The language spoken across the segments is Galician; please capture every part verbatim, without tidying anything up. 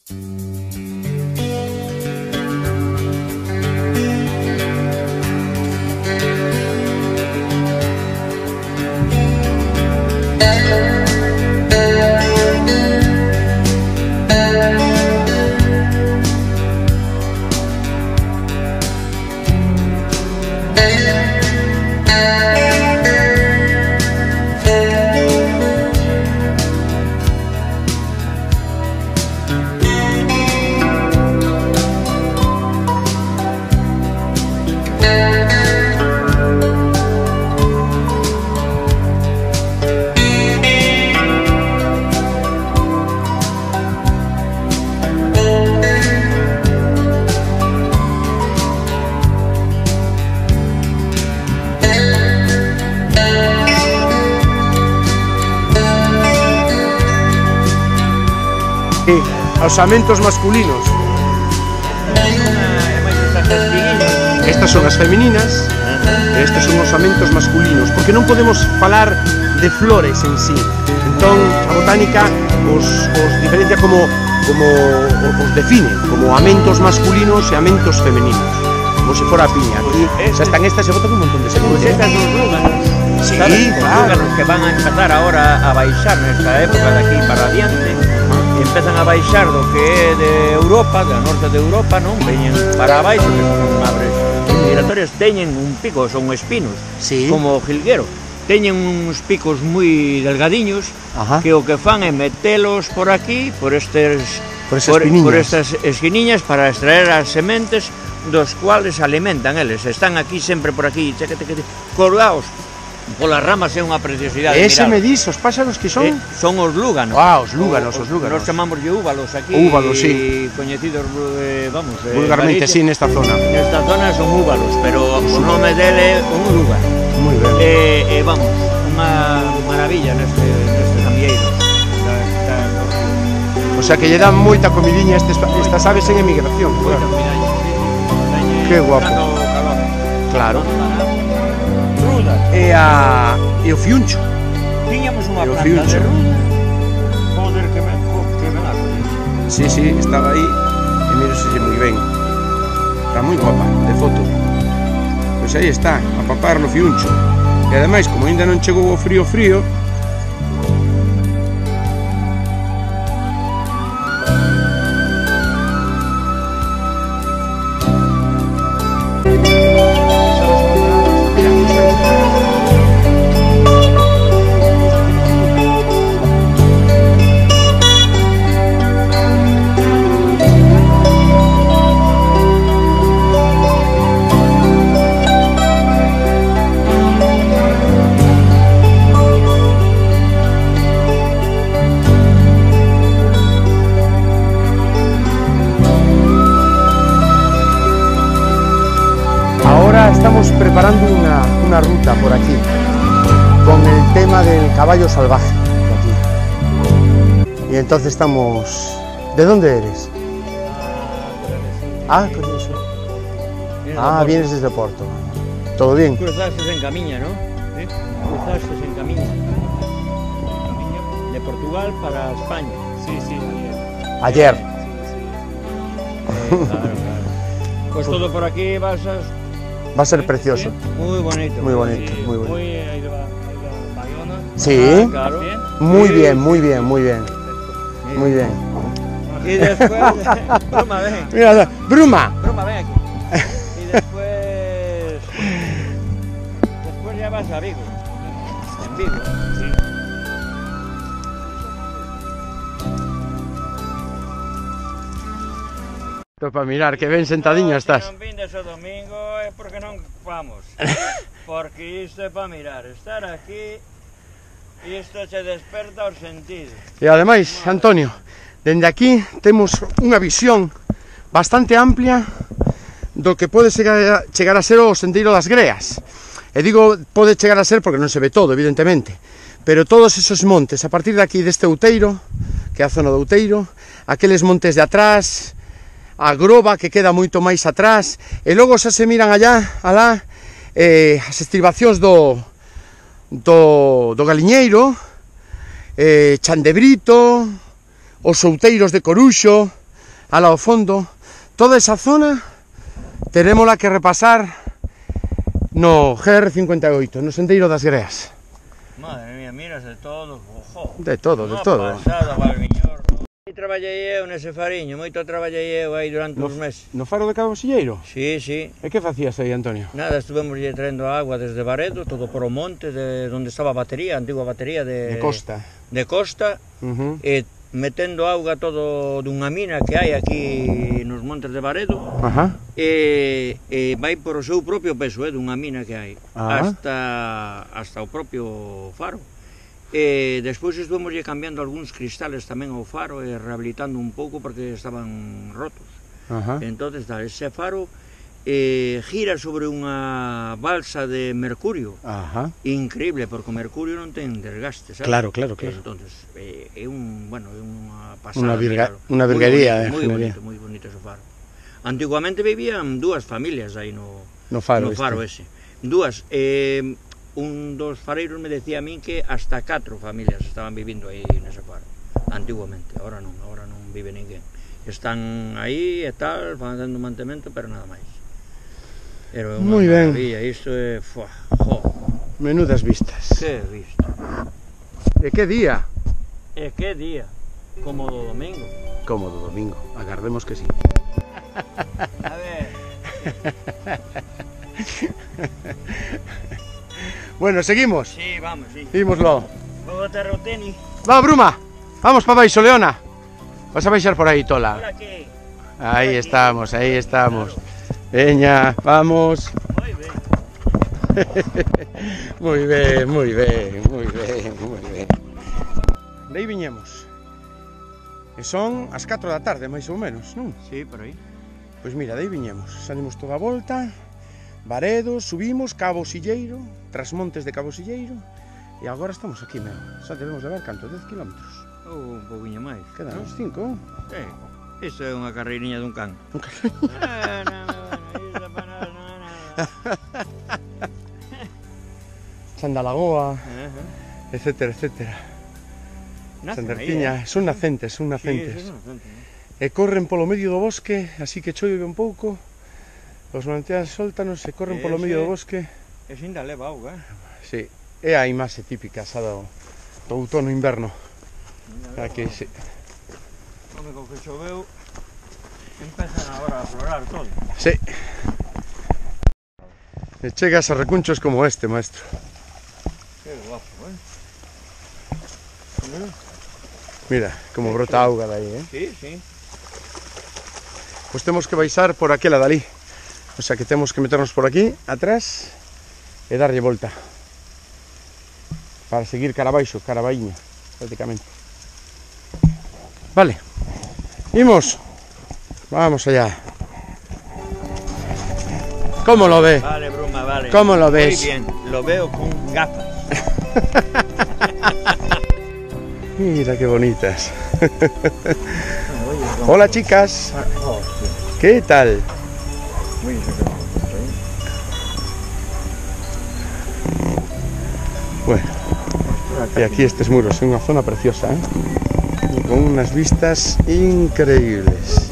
Osamentos masculinos. Estas son as femininas e estes son osamentos masculinos, porque non podemos falar de flores en sí. Entón, a botánica os, os diferencia como, como os define, como amentos masculinos e amentos femeninos, como se fora a piña. Aquí xa están estas e botan un montón de sementes. Pues estas son lúganos. Sí, claro. Lúganos que van a empezar ahora a baixar nesta época de aquí para adiante. Empezan a baixar do que é de Europa, da norte de Europa, non? Veñen para abaixo, que son aves migratorias, teñen un pico, son espinos, sí, como o jilguero. Teñen uns picos moi delgadiños, ajá, que o que fan é metelos por aquí, por estes por, por, por estas esquiniñas, para extraer as sementes dos cuales alimentan eles. Están aquí sempre por aquí, cheque, cheque, colgados polas ramas, é unha preciosidade. Ese me dis, os páxaros que son? Eh, son os lúganos. Ah, os lúganos, os lúganos. Nos chamamos de úbalos aquí. Úbalos, sí. Coñecidos, eh, vamos... Eh, vulgarmente, sí, nesta zona. Nesta zona son úbalos, pero o nome dele é un lúgano. Moi ben. Eh, eh, vamos, unha maravilla neste, nestes ambieiros. O sea que lle dan moita comidiña a estes, estas aves en emigración. Moita claro. Comidiña, sí. Que guapo. Calor. Claro. E, a, e o fiuncho. Tiñamos unha planta fiuncho de ruda. Joder, que me, que me la coño. Sí, sí, estaba aí e miro se moi ben. Está moi guapa, de foto. Pois aí está, a papar no fiuncho. E ademais, como ainda non chegou o frío frío, estamos preparando una, una ruta por aquí con el tema del caballo salvaje aquí. Y entonces estamos... ¿De dónde eres? Ah, con eso. Ah, vienes desde Porto. ¿Todo bien? Cruzaste en Camiña, ¿no? ¿Sí? Cruzaste en Camiña. Camiña de Portugal para España. Sí, sí, ayer. Ayer. Sí, sí. Eh, claro, claro. Pues todo por aquí vas a... Va a ser precioso. Muy bonito. Muy bonito, sí, muy bonito. Muy, ahí va, ahí va Bayona. Sí. Ah, claro. Muy sí, bien, muy bien, muy bien. Perfecto. Muy bien. Y después... Bruma, ven. Mira, Bruma. Bruma, ven aquí. Y después... Después ya vas a Vigo. En Vigo. Sí. Esto para mirar, que ben sentadiña estás. Se non vindes o domingo é porque non vamos. Porque isto é para mirar, estar aquí, isto se desperta os sentidos. E ademais, Antonio, dende aquí temos unha visión bastante amplia do que pode chegar a, chegar a ser o Sendeiro das Greas. E digo pode chegar a ser porque non se ve todo, evidentemente, pero todos esos montes, a partir de aquí deste outeiro, que é a zona do outeiro, aqueles montes de atrás, a Groba que queda moito máis atrás, e logo xa se miran allá, alá, eh, as estribacións do, do, do Galiñeiro, eh, Chandebrito, os outeiros de Coruxo, ala ao fondo, toda esa zona terémola que repasar no G R cincuenta e oito, no Sendeiro das Greas. Madre mía, miras de todo, ojo. De todo, de todo. Unha pasada, Valmiñor. E traballei eu nese fariño, moito traballei eu aí durante No, uns meses. no faro de Cabo Silleiro? Sí, sí. E que facías aí, Antonio? Nada, estuvemos lle traendo agua desde Baredo, todo por o monte, de onde estaba a batería, a antigua batería de... De costa. De costa, Uh -huh. e metendo auga todo dunha mina que hai aquí nos montes de Baredo. Ajá. E, e vai por o seu propio peso, eh, dunha mina que hai, ah. hasta, hasta o propio faro. E despois estuvemos cambiando algúns cristales tamén ao faro e rehabilitando un pouco porque estaban rotos. Ajá. Entonces, tal, ese faro eh, gira sobre unha balsa de mercurio. Ajá. Increíble, porque o mercurio non ten desgaste, sabes? Claro, claro, claro. Entonces, eh, é un, bueno, é unha pasada. Unha virga, claro. unha virguería, moi bonito, eh, moi bonito, moi bonito ese faro. Antiguamente vivían dúas familias aí no, no faro, no faro este. ese. Dúas. Eh, un dos fareiros me decía a min que hasta catro familias estaban vivindo aí nese faro. Antiguamente, ahora non, ahora non vive ninguén. Están aí e tal, van dando mantemento, pero nada máis. Era unha maravilla, isto é... Fuá, jo. Menudas vistas. Que vista. E que día? E que día. Como do domingo. Como do domingo, agardemos que sí. A ver. Bueno, seguimos. Sí, vamos, sí. Seguimoslo. Vou botar o tenis. Va, Bruma, vamos para baixo, Leona. Vas a baixar por aí, tola. Por aquí. Ahí estamos, ahí estamos. Veña, vamos. Moi ben. Moi ben, moi ben, moi ben, moi ben. De aí viñemos. E son as catro da tarde, máis ou menos, non? Sí, por aí. Pois mira, de aí viñemos. Salimos toda a volta, Baredo, subimos, Cabo Silleiro, Trasmontes de Cabo Silleiro, e agora estamos aquí, meu. Xa debemos de ver canto, dez kilómetros. Ou un pouquinho máis. Quedan uns cinco. Sí. Iso é unha carreiriña dun can. Un ca- Ah, no, no, iso para nós non é nada. Sandalagoa, Ajá. etcétera, etcétera. Nacen Sandertiña, aí, eh? son nacentes, son Sí, nacentes. son nacentes, ¿no? E corren polo medio do bosque, así que chove un pouco. Os manantiais sóltanos e corren polo Ese- medio do bosque. E sin da leva auga, eh? Sí, é a imaxe típica xa do, do outono inverno. Aquí, sí. Home, co que choveu, empezan agora a florar todo. Sí. E chegas a recunchos como este, maestro. Que guapo, eh? Mira, como brota auga dai, eh? Sí, sí. Pois temos que baixar por aquela dali. O sea que temos que meternos por aquí, atrás, e darlle volta. Para seguir cara abaixo, cara abaíña, prácticamente. Vale. Imos. Vamos allá. ¿Cómo lo ve? Vale, Bruma, vale. ¿Cómo lo ves? Muy bien, lo veo con gafas. Mira qué bonitas. Hola, chicas. Oh, sí. ¿Qué tal? Muy bien. Bueno, y aquí estos muros, es una zona preciosa, ¿eh? Con unas vistas increíbles.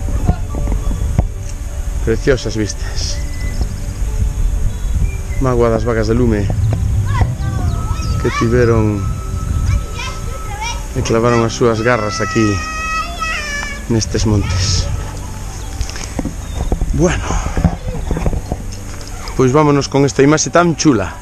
Preciosas vistas. Magua das vagas de lume que tiveron e clavaron as súas garras aquí nestes montes. Bueno, pois vámonos con esta imaxe tan chula.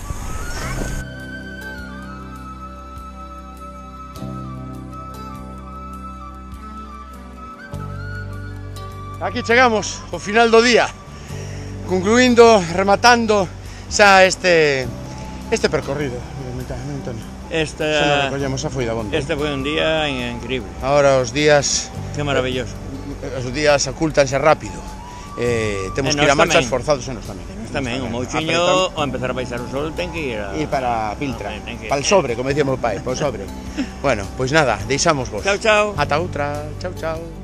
Aquí chegamos ao final do día, concluindo, rematando xa este este percorrido. Antonio. Esta, xa non recollemos, xa foi da bonda. este foi un día increíble. Ahora os días Qué maravilloso. os días ocultanse rápido. Eh, temos E que ir a nós marchas tamén. forzados e nos tamén. Nós tamén, o Nos mouchiño, Apretamos. ao empezar a baixar o sol, ten que ir a... Ir para Piltra, Ten que- para el sobre, como decía meu pai, para o sobre. Bueno, pois nada, deixamos vos. Chao, chao. Ata outra, chao, chao.